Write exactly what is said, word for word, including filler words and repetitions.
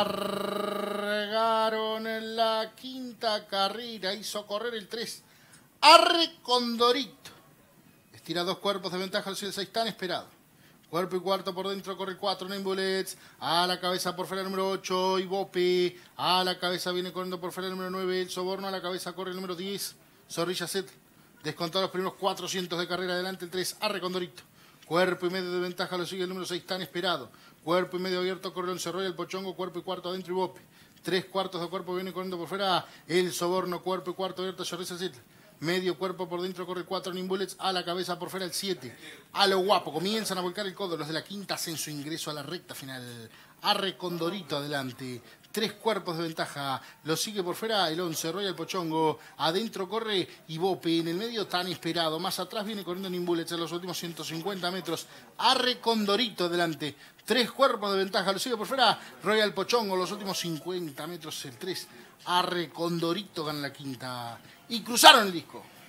Largaron en la quinta carrera. Hizo correr el tres. Arre Condorito. Estira dos cuerpos de ventaja. El seis tan esperado. Cuerpo y cuarto por dentro corre el cuatro. Nine Bullets. A la cabeza por fuera el número ocho. Ibope. A la cabeza viene corriendo por fuera el número nueve. El Soborno. A la cabeza corre el número diez. Zorrilla Set. Descontado los primeros cuatrocientos de carrera. Adelante el tres. Arre Condorito. Cuerpo y medio de ventaja lo sigue el número seis tan esperado. Cuerpo y medio abierto corre el Once Royal, el Pochongo. Cuerpo y cuarto adentro y Bope. Tres cuartos de cuerpo viene corriendo por fuera el Soborno. Cuerpo y cuarto abierto Zorrilla Set. Medio cuerpo por dentro corre el cuatro Nine Bullets. A la cabeza por fuera el siete. A lo guapo. Comienzan a volcar el codo. Los de la quinta hacen su ingreso a la recta final. Arre Condorito adelante. Tres cuerpos de ventaja. Lo sigue por fuera el once Royal Pochongo. Adentro corre Ibope. En el medio tan esperado. Más atrás viene corriendo Nine Bullets en los últimos ciento cincuenta metros. Arre Condorito adelante. Tres cuerpos de ventaja. Lo sigue por fuera Royal Pochongo. Los últimos cincuenta metros el tres. Arre Condorito gana la quinta. Y cruzaron el disco.